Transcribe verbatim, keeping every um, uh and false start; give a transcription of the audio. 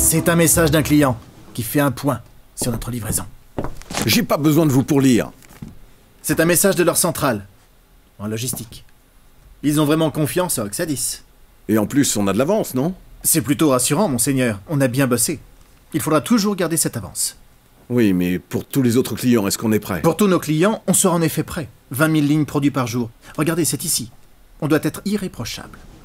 C'est un message d'un client qui fait un point sur notre livraison. J'ai pas besoin de vous pour lire. C'est un message de leur centrale, en logistique. Ils ont vraiment confiance à Oxadis. Et en plus, on a de l'avance, non? C'est plutôt rassurant, monseigneur. On a bien bossé. Il faudra toujours garder cette avance. Oui, mais pour tous les autres clients, est-ce qu'on est prêt? Pour tous nos clients, on sera en effet prêt. vingt mille lignes produites par jour. Regardez, c'est ici. On doit être irréprochable.